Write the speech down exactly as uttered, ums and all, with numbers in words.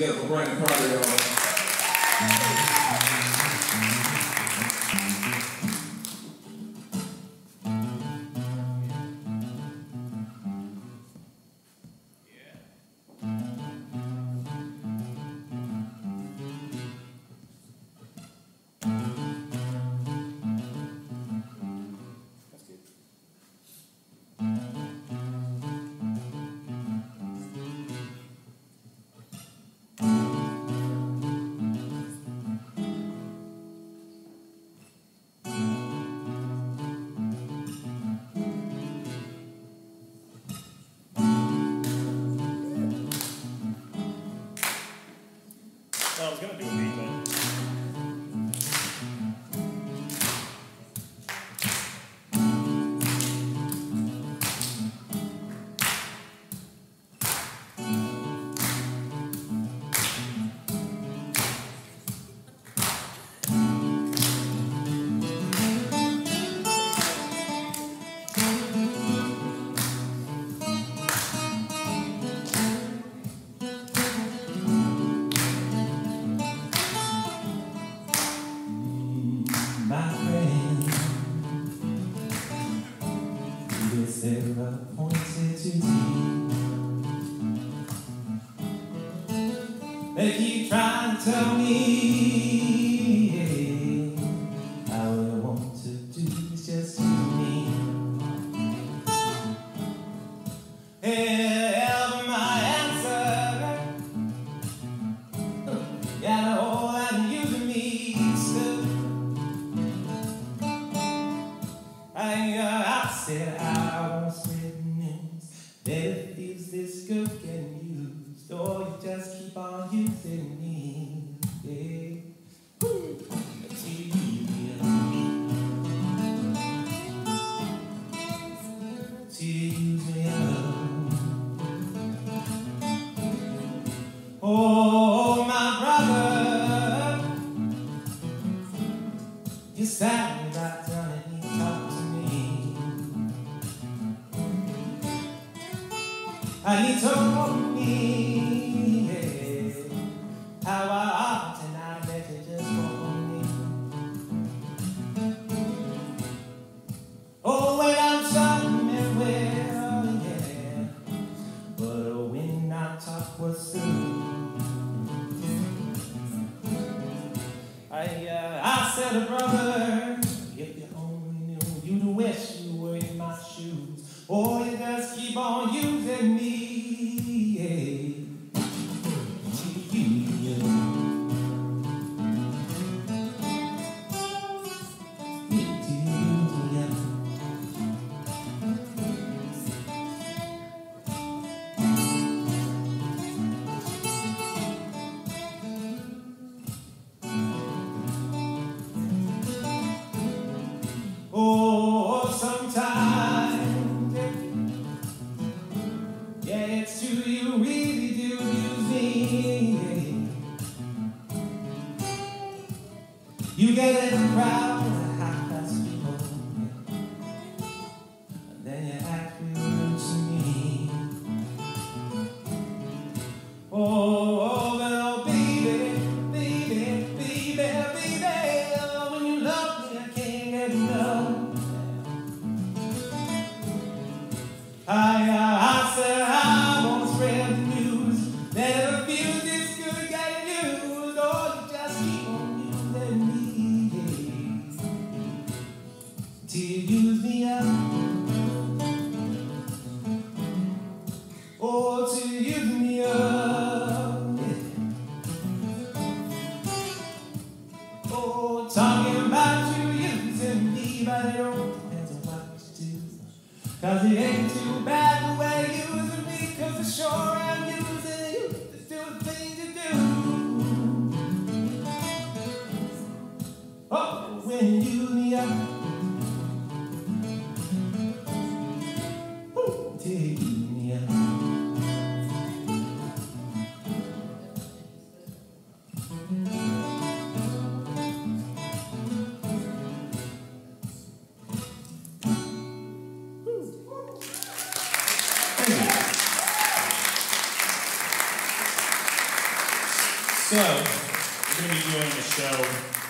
together for Brandon Crocker, y'all. I was gonna do a beat, but my friend, this era pointed to thee. They keep trying to tell me how I want to do is just you and me. Ever my answer, yeah, all that you to me still. I, uh, I said I won't spread the news that it feels this good getting used, or you just keep on using me, yeah. Woo. Till you use me up. Till you use me up. Oh, my brother, you sat me right down and you talked to me. And he told me, yeah, how I often I let you just hold me. Oh, when I'm shouting and well, yeah, but when our talk was through, I, uh, I said, brother, if you only knew, you'd wish you were in my shoes. Or you just keep on using me, yeah. To use me up. Yeah, to use me up. Oh, sometimes, yeah, it's true, you really do use me. You get in a crowd of high-class people, and then you act real rude to me. Oh, well, baby, baby, baby, baby, when you love me, I can't get enough. I, uh, I said I won't spread the news that it feels this good getting used, or you just keep on using me, yeah. Till you use me up. Oh, till you use me up, yeah. Oh, talking about you using me, but it all depends on what you do. Cause it ain't too bad the way you using me, cause for sure I'm using you to do the things you do. Oh, when you use me up, woo, till you use me up. So, we're going to be doing a show